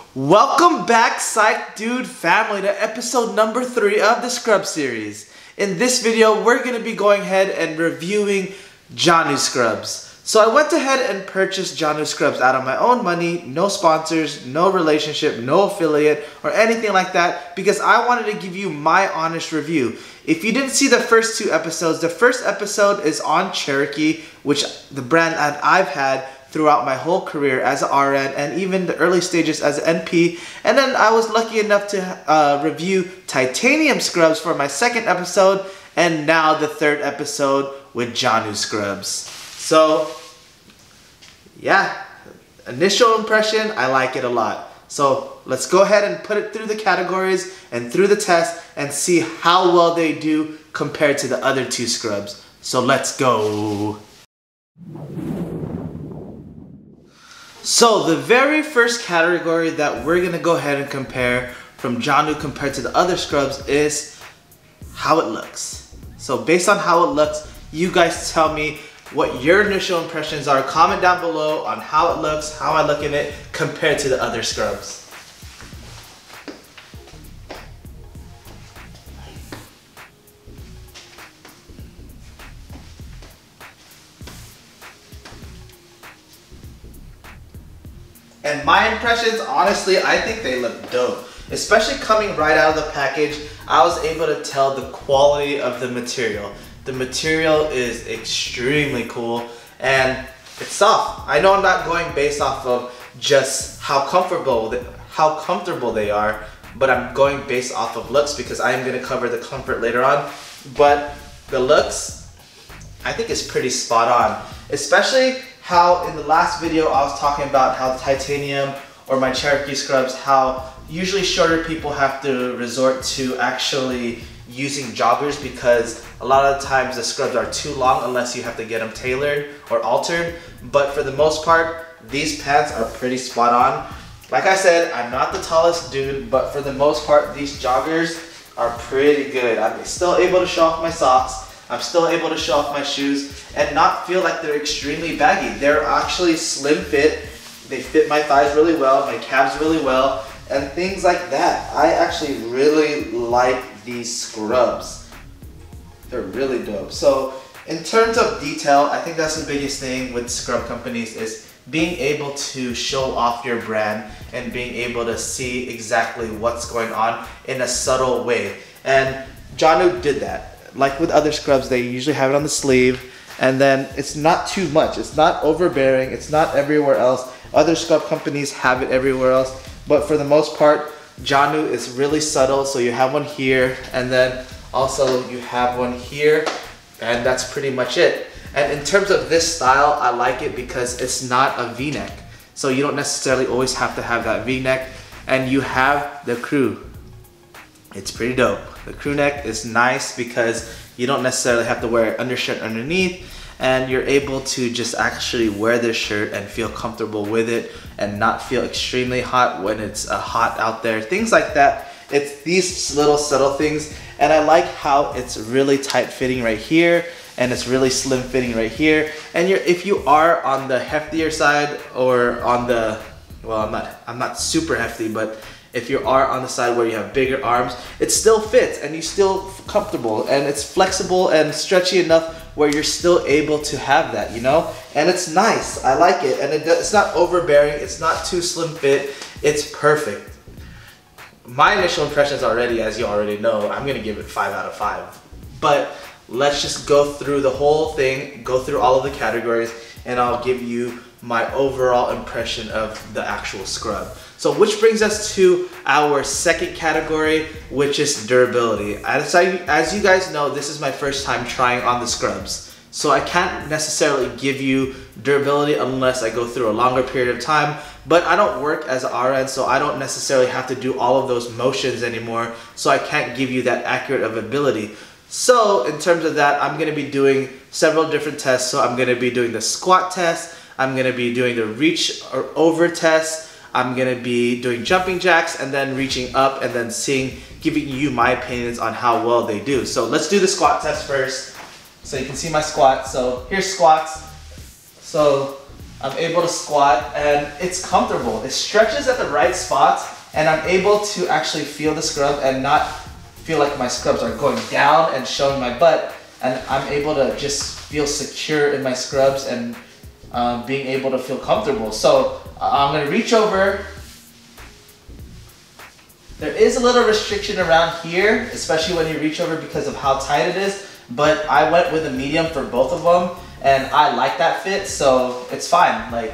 Welcome back, Psych Dude family, to episode number 3 of the Scrub series. In this video, we're going to be going ahead and reviewing JANU Scrubs. So I went ahead and purchased JANU Scrubs out of my own money, no sponsors, no relationship, no affiliate, or anything like that, because I wanted to give you my honest review. If you didn't see the first 2 episodes, the first episode is on Cherokee, which the brand that I've had throughout my whole career as an RN and even the early stages as an NP. And then I was lucky enough to review Titanium Scrubs for my second episode, and now the third episode with JANU Scrubs. So yeah, initial impression, I like it a lot. So let's go ahead and put it through the categories and through the test and see how well they do compared to the other 2 scrubs. So let's go. So the very first category that we're gonna go ahead and compare from JANU compared to the other scrubs is how it looks. So based on how it looks, you guys tell me what your initial impressions are. Comment down below on how it looks, how I look in it compared to the other scrubs. And my impressions, honestly, I think they look dope. Especially coming right out of the package, I was able to tell the quality of the material. The material is extremely cool and it's soft. I know I'm not going based off of just how comfortable they are, but I'm going based off of looks because I am going to cover the comfort later on. But the looks, I think is pretty spot on. Especially how in the last video I was talking about how Titanium or my Cherokee Scrubs, how usually shorter people have to resort to actually using joggers because a lot of the times the scrubs are too long unless you have to get them tailored or altered. But for the most part, these pants are pretty spot on. Like I said, I'm not the tallest dude, but for the most part, these joggers are pretty good. I'm still able to show off my socks. I'm still able to show off my shoes and not feel like they're extremely baggy. They're actually slim fit. They fit my thighs really well, my calves really well, and things like that. I actually really like these scrubs. They're really dope. So in terms of detail, I think that's the biggest thing with scrub companies is being able to show off your brand and being able to see exactly what's going on in a subtle way. And JANU did that. Like with other scrubs, they usually have it on the sleeve, and then it's not too much. It's not overbearing. It's not everywhere else. Other scrub companies have it everywhere else, but for the most part, JANU is really subtle. So you have one here, and then also you have one here, and that's pretty much it. And in terms of this style, I like it because it's not a V-neck. So you don't necessarily always have to have that V-neck, and you have the crew. It's pretty dope. The crew neck is nice because you don't necessarily have to wear an undershirt underneath, and you're able to just actually wear this shirt and feel comfortable with it and not feel extremely hot when it's hot out there. Things like that. It's these little subtle things, and I like how it's really tight fitting right here and it's really slim fitting right here. And if you are on the heftier side or on the, well, I'm not super hefty, but if you are on the side where you have bigger arms, it still fits and you still comfortable, and it's flexible and stretchy enough where you're still able to have that, you know? And it's nice. I like it. And it's not overbearing. It's not too slim fit. It's perfect. My initial impressions already, as you already know, I'm gonna give it 5 out of 5. But let's just go through the whole thing, go through all of the categories, and I'll give you my overall impression of the actual scrub. So which brings us to our second category, which is durability. As you guys know, this is my first time trying on the scrubs. So I can't necessarily give you durability unless I go through a longer period of time, but I don't work as an RN, so I don't necessarily have to do all of those motions anymore, so I can't give you that accurate of ability. So in terms of that, I'm gonna be doing several different tests. So I'm gonna be doing the squat test, I'm gonna be doing the reach or over test, I'm gonna be doing jumping jacks and then reaching up and then giving you my opinions on how well they do. So let's do the squat test first. So you can see my squat. So here's squats. So I'm able to squat, and it's comfortable. It stretches at the right spots, and I'm able to actually feel the scrub and not feel like my scrubs are going down and showing my butt. And I'm able to just feel secure in my scrubs and being able to feel comfortable. So I'm gonna reach over. There is a little restriction around here, especially when you reach over because of how tight it is, but I went with a medium for both of them, and I like that fit, so it's fine. Like,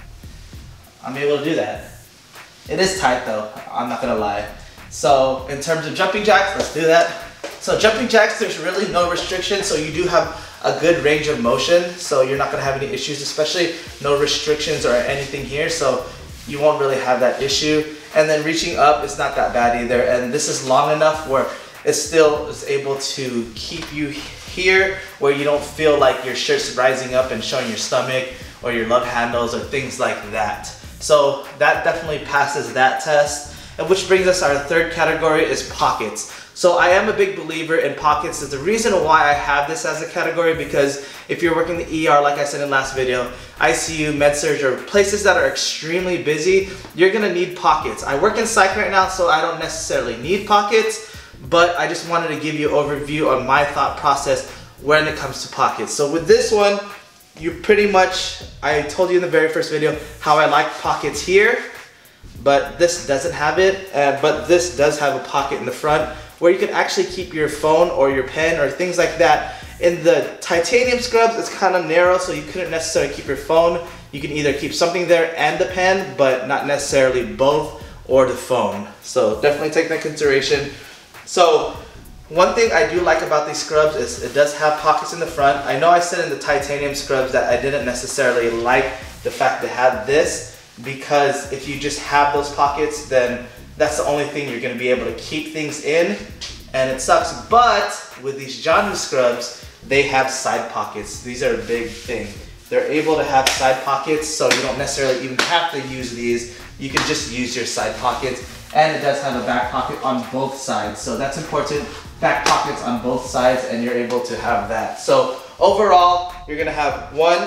I'm able to do that. It is tight though, I'm not gonna lie. So in terms of jumping jacks, let's do that. So jumping jacks, there's really no restriction, so you do have a good range of motion, so you're not gonna have any issues, especially no restrictions or anything here, so you won't really have that issue. And then reaching up, it's not that bad either, and this is long enough where it still is able to keep you here where you don't feel like your shirt's rising up and showing your stomach or your love handles or things like that. So that definitely passes that test. And which brings us our third category is pockets. So I am a big believer in pockets. There's a reason why I have this as a category, because if you're working the ER, like I said in the last video, ICU, med-surg, or places that are extremely busy, you're gonna need pockets. I work in psych right now, so I don't necessarily need pockets, but I just wanted to give you an overview on my thought process when it comes to pockets. So with this one, you pretty much, I told you in the very first video how I like pockets here, but this doesn't have it, but this does have a pocket in the front where you can actually keep your phone or your pen or things like that. In the titanium scrubs, it's kind of narrow, so you couldn't necessarily keep your phone. You can either keep something there and the pen, but not necessarily both or the phone. So definitely take that into consideration. So one thing I do like about these scrubs is it does have pockets in the front. I know I said in the titanium scrubs that I didn't necessarily like the fact they had this, because if you just have those pockets, then that's the only thing you're going to be able to keep things in, and it sucks. But with these JANU scrubs, they have side pockets. These are a big thing. They're able to have side pockets, so you don't necessarily even have to use these. You can just use your side pockets, and it does have a back pocket on both sides, so that's important. Back pockets on both sides, and you're able to have that. So overall, you're going to have 1,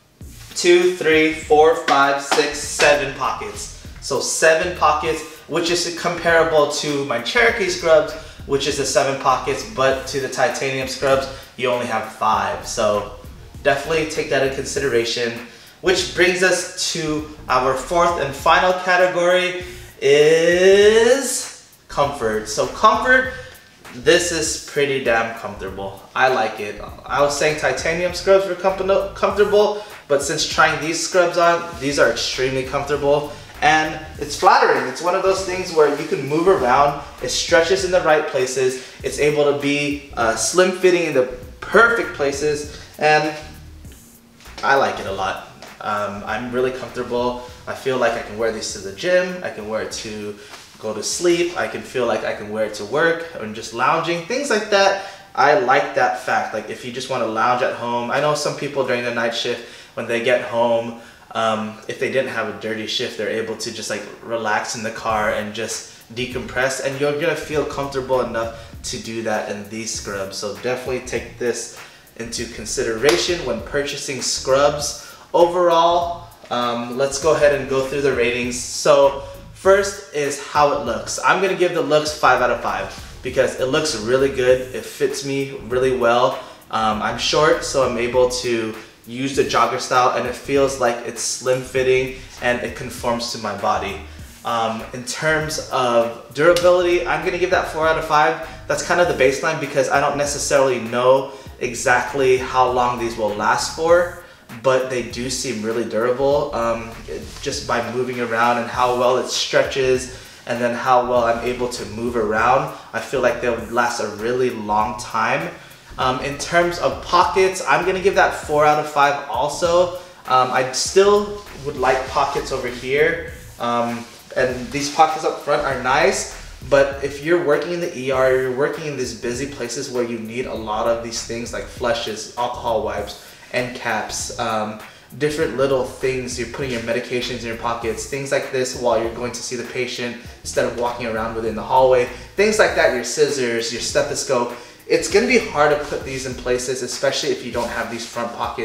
2, 3, 4, 5, 6, 7 pockets. So 7 pockets, which is comparable to my Cherokee scrubs, which is the 7 pockets, but to the titanium scrubs, you only have 5. So definitely take that into consideration. Which brings us to our fourth and final category is comfort. So comfort, this is pretty damn comfortable. I like it. I was saying titanium scrubs were comfortable, but since trying these scrubs on, these are extremely comfortable. And it's flattering. It's one of those things where you can move around. It stretches in the right places. It's able to be slim fitting in the perfect places. And I like it a lot. I'm really comfortable. I feel like I can wear these to the gym. I can wear it to go to sleep. I can feel like I can wear it to work or just lounging, things like that. I like that fact. Like if you just want to lounge at home. I know some people during the night shift, when they get home, if they didn't have a dirty shift, they're able to just like relax in the car and just decompress, and you're gonna feel comfortable enough to do that in these scrubs. So definitely take this into consideration when purchasing scrubs. Overall, let's go ahead and go through the ratings. So first is how it looks. I'm gonna give the looks 5 out of 5 because it looks really good. It fits me really well. I'm short, so I'm able to use the jogger style, and it feels like it's slim fitting and it conforms to my body. In terms of durability, I'm gonna give that 4 out of 5. That's kind of the baseline because I don't necessarily know exactly how long these will last for, but they do seem really durable just by moving around and how well it stretches, and then how well I'm able to move around. I feel like they'll last a really long time. In terms of pockets, I'm gonna give that 4 out of 5 also. I still would like pockets over here, and these pockets up front are nice, but if you're working in the ER, you're working in these busy places where you need a lot of these things like flushes, alcohol wipes, end caps, different little things, you're putting your medications in your pockets, things like this while you're going to see the patient instead of walking around within the hallway, things like that, your scissors, your stethoscope. It's gonna be hard to put these in places, especially if you don't have these front pockets.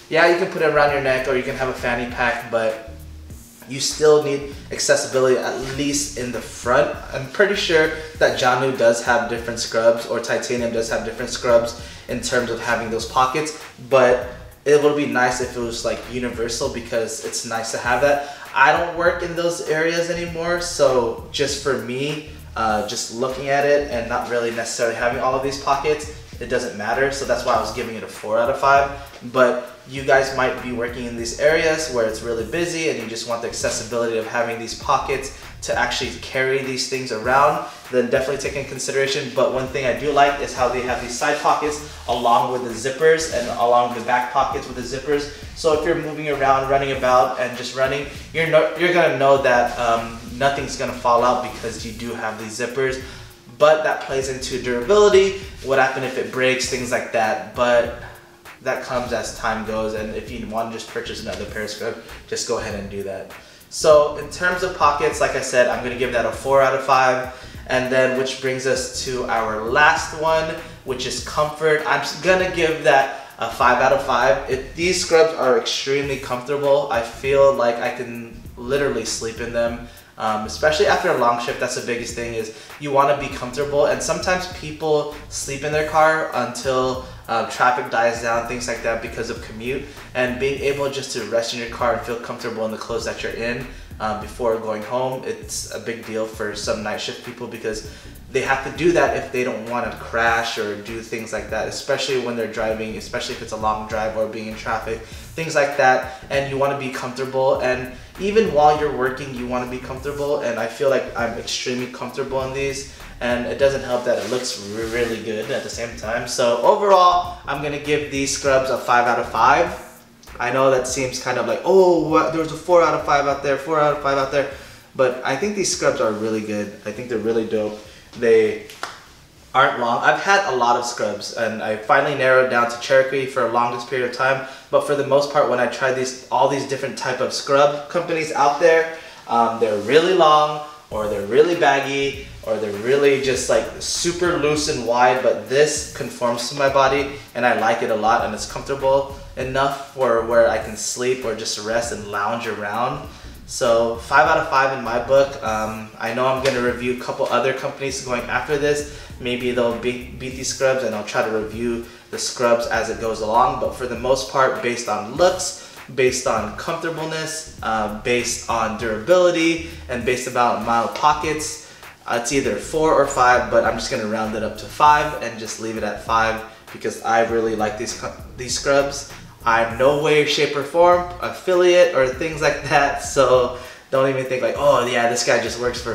Yeah, you can put it around your neck or you can have a fanny pack, but you still need accessibility at least in the front. I'm pretty sure that JANU does have different scrubs, or Titanium does have different scrubs in terms of having those pockets, but it would be nice if it was like universal, because it's nice to have that. I don't work in those areas anymore, so just for me, just looking at it and not really necessarily having all of these pockets, it doesn't matter. So that's why I was giving it a 4 out of 5. But you guys might be working in these areas where it's really busy and you just want the accessibility of having these pockets to actually carry these things around, then definitely take in consideration. But one thing I do like is how they have these side pockets along with the zippers and along the back pockets with the zippers. So if you're moving around, running about and just running, you're gonna know that nothing's gonna fall out because you do have these zippers. But that plays into durability, what happens if it breaks, things like that. But that comes as time goes, and if you want to just purchase another pair of scrubs, just go ahead and do that. So in terms of pockets, like I said, I'm gonna give that a 4 out of 5. And then which brings us to our last one, which is comfort. I'm gonna give that a 5 out of 5. These scrubs are extremely comfortable. I feel like I can literally sleep in them. Especially after a long shift. That's the biggest thing, is you want to be comfortable, and sometimes people sleep in their car until traffic dies down, things like that, because of commute. And being able just to rest in your car and feel comfortable in the clothes that you're in before going home, it's a big deal for some night shift people, because they have to do that if they don't want to crash or do things like that, especially when they're driving, especially if it's a long drive or being in traffic, things like that. And you want to be comfortable, and even while you're working, you want to be comfortable. And I feel like I'm extremely comfortable in these, and it doesn't help that it looks really good at the same time. So overall, I'm gonna give these scrubs a 5 out of 5. I know that seems kind of like, oh, there's a 4 out of 5 out there, 4 out of 5 out there, but I think these scrubs are really good. I think they're really dope. They aren't long. I've had a lot of scrubs, and I finally narrowed down to Cherokee for the longest period of time. But for the most part, when I tried all these different type of scrub companies out there, they're really long, or they're really baggy, or they're really just like super loose and wide. But this conforms to my body, and I like it a lot, and it's comfortable enough for where I can sleep or just rest and lounge around. So 5 out of 5 in my book. I know I'm going to review a couple other companies going after this. Maybe they'll beat these scrubs, and I'll try to review the scrubs as it goes along. But for the most part, based on looks, based on comfortableness, based on durability, and based on amount of pockets, it's either 4 or 5, but I'm just going to round it up to 5 and just leave it at 5, because I really like these scrubs. I'm no way, shape, or form affiliate or things like that, so don't even think like, oh yeah, this guy just works for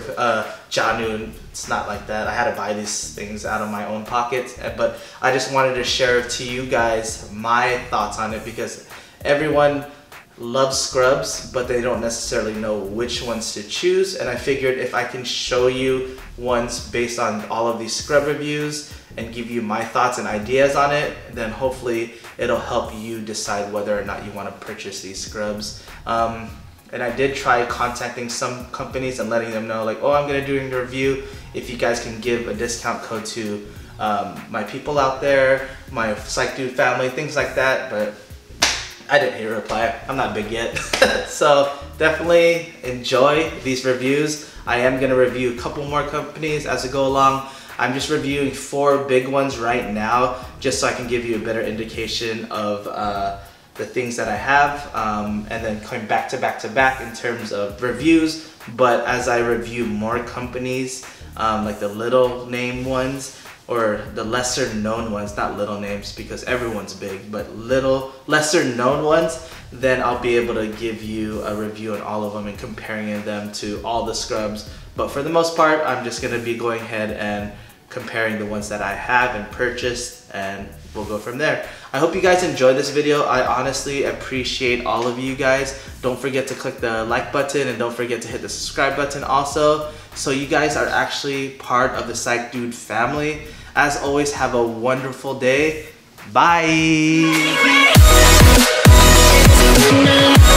JANU. It's not like that. I had to buy these things out of my own pockets, but I just wanted to share to you guys my thoughts on it, because everyone loves scrubs, but they don't necessarily know which ones to choose. And I figured if I can show you ones based on all of these scrub reviews and give you my thoughts and ideas on it, then hopefully it'll help you decide whether or not you want to purchase these scrubs. And I did try contacting some companies and letting them know like, oh, I'm gonna do a review. If you guys can give a discount code to my people out there, my Psych Dude family, things like that, but I didn't hear a reply. I'm not big yet. So definitely enjoy these reviews. I am gonna review a couple more companies as I go along. I'm just reviewing 4 big ones right now, just so I can give you a better indication of the things that I have, and then coming back to back in terms of reviews. But as I review more companies, like the little name ones, or the lesser known ones, not little names because everyone's big, but lesser known ones, then I'll be able to give you a review on all of them and comparing them to all the scrubs. But for the most part, I'm just gonna be going ahead and comparing the ones that I have and purchased, and we'll go from there. I hope you guys enjoyed this video. I honestly appreciate all of you guys. Don't forget to click the like button, and don't forget to hit the subscribe button also, so you guys are actually part of the Psych Dude family. As always, have a wonderful day. Bye!